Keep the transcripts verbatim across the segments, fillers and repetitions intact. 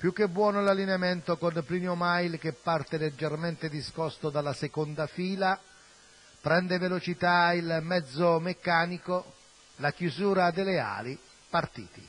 Più che buono l'allineamento con Plinio Mail che parte leggermente discosto dalla seconda fila, prende velocità il mezzo meccanico, la chiusura delle ali, partiti.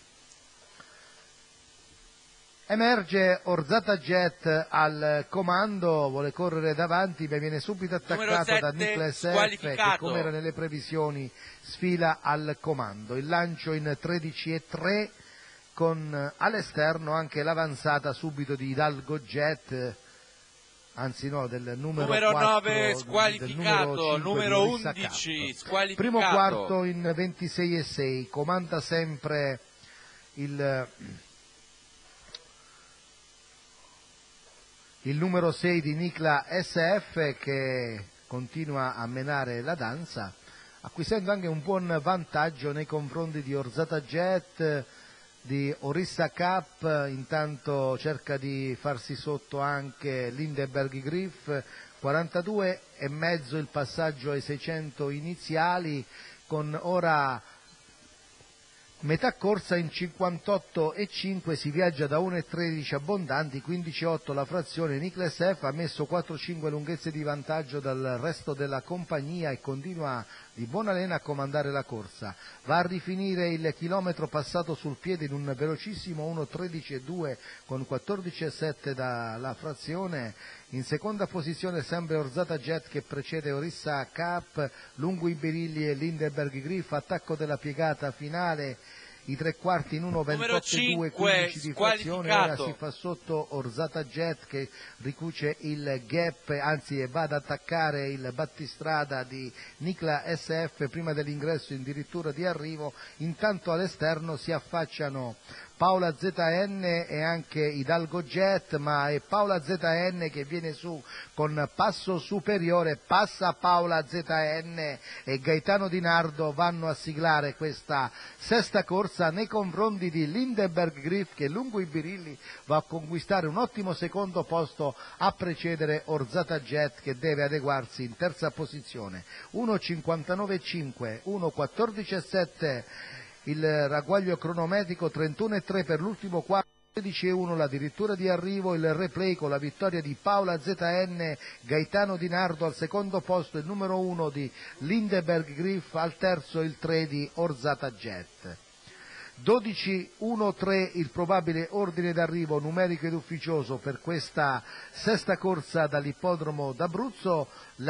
Emerge Orzata Jet al comando, vuole correre davanti, ma viene subito attaccato da Nicla S F che, come era nelle previsioni, sfila al comando. Il lancio in tredici e tre con all'esterno anche l'avanzata subito di Hidalgo Jet, anzi no, del numero, numero quattro, nove squalificato, del numero, numero undici squalificato. Primo quarto in ventisei e sei, comanda sempre il... il numero sei di Nicla S F che continua a menare la danza, acquisendo anche un buon vantaggio nei confronti di Orzata Jet, di Orissa Cup. Intanto cerca di farsi sotto anche Lindeberg Griff, quarantadue e mezzo il passaggio ai seicento iniziali, con ora metà corsa in cinquantotto e cinque, si viaggia da uno e tredici abbondanti, quindici e otto la frazione. Nicla S F ha messo quattro cinque lunghezze di vantaggio dal resto della compagnia e continua di buona lena a comandare la corsa. Va a rifinire il chilometro passato sul piede in un velocissimo uno tredici e due con quattordici e sette dalla frazione. In seconda posizione sempre Orzata Jet che precede Orissa Cup, lungo i birilli e Lindeberg Griff, attacco della piegata finale, i tre quarti in uno ventotto e due, quindici di frazione. Ora si fa sotto Orzata Jet che ricuce il gap, anzi va ad attaccare il battistrada di Nicla S F prima dell'ingresso addirittura di arrivo. Intanto all'esterno si affacciano Paola Z N e anche Hidalgo Jet, ma è Paola Z N che viene su con passo superiore, passa Paola Z N e Gaetano Di Nardo vanno a siglare questa sesta corsa nei confronti di Lindeberg Griff che lungo i birilli va a conquistare un ottimo secondo posto a precedere Orzata Jet che deve adeguarsi in terza posizione. uno cinquantanove e cinque, uno quattordici e sette il ragguaglio cronometrico, trentuno e tre per l'ultimo quarto, tredici e uno la dirittura di arrivo, il replay con la vittoria di Paola Z N, Gaetano Di Nardo al secondo posto, il numero uno di Lindeberg Griff, al terzo il tre di Orzata Jet. dodici uno tre il probabile ordine d'arrivo numerico ed ufficioso per questa sesta corsa dall'ippodromo d'Abruzzo.